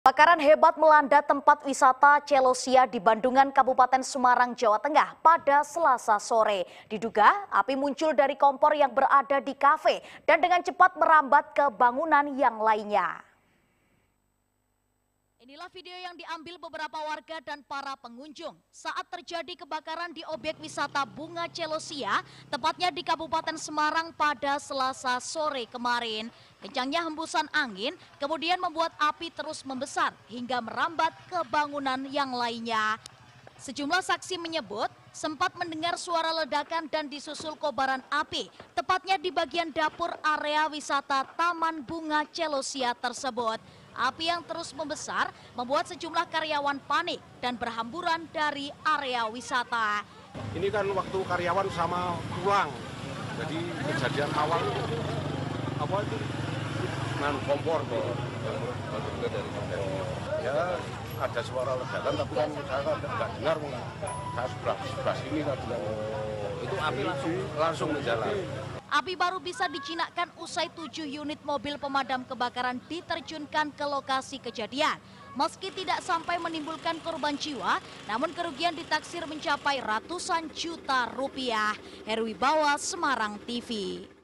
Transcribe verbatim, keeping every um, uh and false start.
Kebakaran hebat melanda tempat wisata Celosia di Bandungan, Kabupaten Semarang, Jawa Tengah pada Selasa sore. Diduga api muncul dari kompor yang berada di kafe dan dengan cepat merambat ke bangunan yang lainnya. Inilah video yang diambil beberapa warga dan para pengunjung saat terjadi kebakaran di objek wisata Bunga Celosia, tepatnya di Kabupaten Semarang pada Selasa sore kemarin. Kencangnya hembusan angin kemudian membuat api terus membesar hingga merambat ke bangunan yang lainnya. Sejumlah saksi menyebut sempat mendengar suara ledakan dan disusul kobaran api, tepatnya di bagian dapur area wisata Taman Bunga Celosia tersebut. Api yang terus membesar membuat sejumlah karyawan panik dan berhamburan dari area wisata. Ini kan waktu karyawan sama pulang, jadi kejadian awal apa itu? Dengan kompor tuh, dari kompor. Ya ada suara ledakan, tapi kan saya nggak dengar, saya sebelah sebelah sini kan. Itu api langsung langsung menjalar. Api baru bisa dijinakkan usai tujuh unit mobil pemadam kebakaran diterjunkan ke lokasi kejadian. Meski tidak sampai menimbulkan korban jiwa, namun kerugian ditaksir mencapai ratusan juta rupiah. Herwi Bawa, Semarang T V.